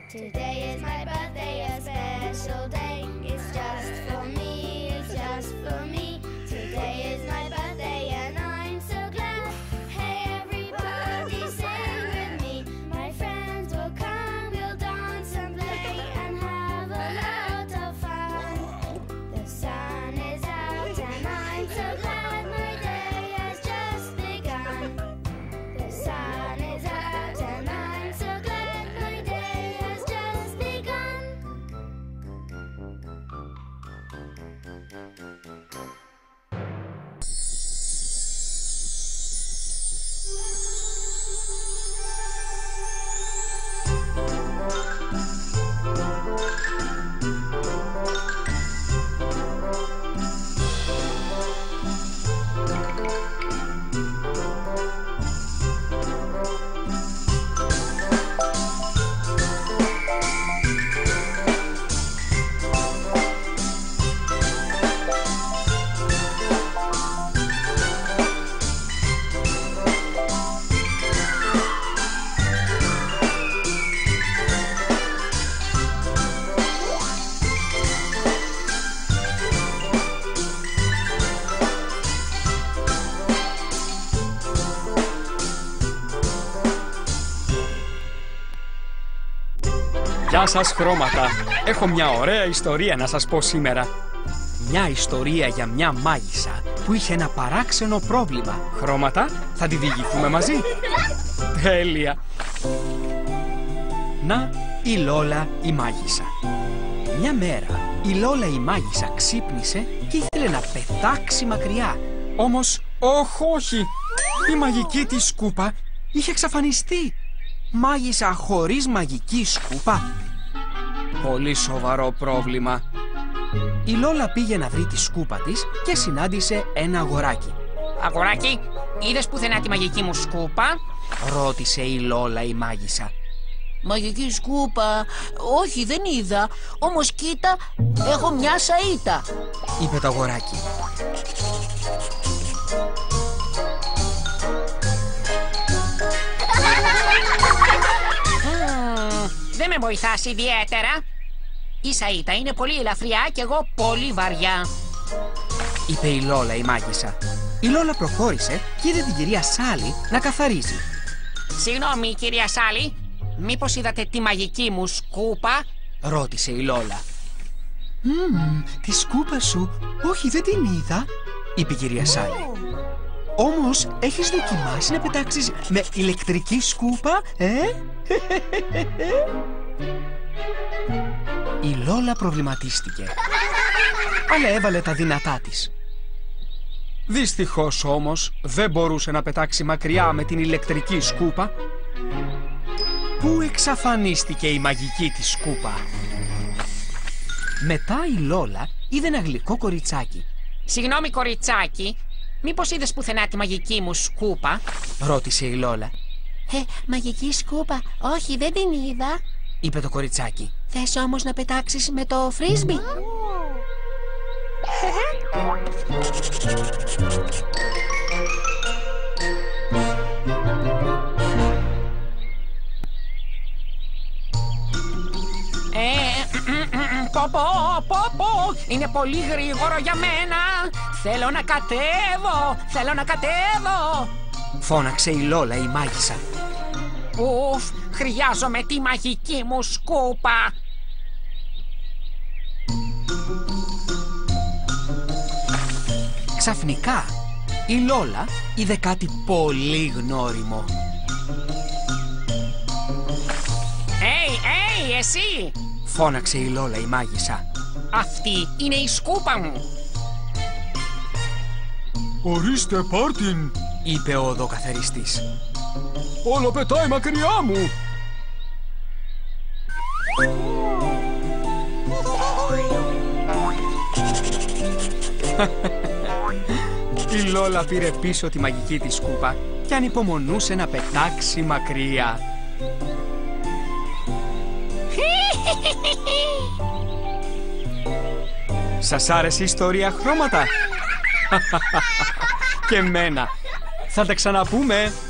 Today is my birthday, a special day. It's just for me, it's just for me. Today is my birthday and I'm so glad. Hey everybody, sing with me. My friends will come, we'll dance and play and have a lot of fun. The sun is out and I'm so glad my day has just begun. The sun is out and I'm so glad my day has just begun. Γεια σας χρώματα! Έχω μια ωραία ιστορία να σας πω σήμερα. Μια ιστορία για μια μάγισσα που είχε ένα παράξενο πρόβλημα. Χρώματα, θα τη διηγηθούμε μαζί? Τέλεια! Να, η Λόλα η μάγισσα. Μια μέρα η Λόλα η μάγισσα ξύπνησε και ήθελε να πετάξει μακριά. Όμως, όχι! Η μαγική της σκούπα είχε εξαφανιστεί. Μάγισσα χωρίς μαγική σκούπα. Πολύ σοβαρό πρόβλημα. Η Λόλα πήγε να βρει τη σκούπα της και συνάντησε ένα αγοράκι. Αγοράκι, είδες πουθενά τη μαγική μου σκούπα? Ρώτησε η Λόλα η μάγισσα. Μαγική σκούπα? Όχι, δεν είδα. Όμως κοίτα, έχω μια σαΐτα, είπε το αγοράκι. Δεν με βοηθάς ιδιαίτερα. Η σαΐτα είναι πολύ ελαφριά και εγώ πολύ βαριά, είπε η Λόλα η μάγισσα. Η Λόλα προχώρησε και είδε την κυρία Σάλι να καθαρίζει. Συγγνώμη κυρία Σάλι, μήπως είδατε τη μαγική μου σκούπα? Ρώτησε η Λόλα. Τη σκούπα σου? Όχι, δεν την είδα, είπε η κυρία Σάλι. Όμως έχεις δοκιμάσει να πετάξεις με ηλεκτρική σκούπα, Η Λόλα προβληματίστηκε, αλλά έβαλε τα δυνατά της. Δυστυχώς όμως δεν μπορούσε να πετάξει μακριά με την ηλεκτρική σκούπα. Πού εξαφανίστηκε η μαγική της σκούπα? Μετά η Λόλα είδε ένα γλυκό κοριτσάκι. Συγγνώμη κοριτσάκι, μήπως είδες πουθενά τη μαγική μου σκούπα? Ρώτησε η Λόλα. Μαγική σκούπα? Όχι, δεν την είδα, είπε το κοριτσάκι. Θες όμως να πετάξεις με το φρίσμπι? Πω, είναι πολύ γρήγορο για μένα. Θέλω να κατέβω, φώναξε η Λόλα η μάγισσα. Ουφ, χρειάζομαι τη μαγική μου σκούπα. Ξαφνικά η Λόλα είδε κάτι πολύ γνώριμο. Εσύ! Φώναξε η Λόλα η μάγισσα. Αυτή είναι η σκούπα μου. Ορίστε πάρτιν, είπε ο οδοκαθαριστής. Όλο πετάει μακριά μου. Η Λόλα πήρε πίσω τη μαγική της σκούπα και ανυπομονούσε να πετάξει μακριά. Σας άρεσε η ιστορία, χρώματα? Και εμένα. Θα τα ξαναπούμε.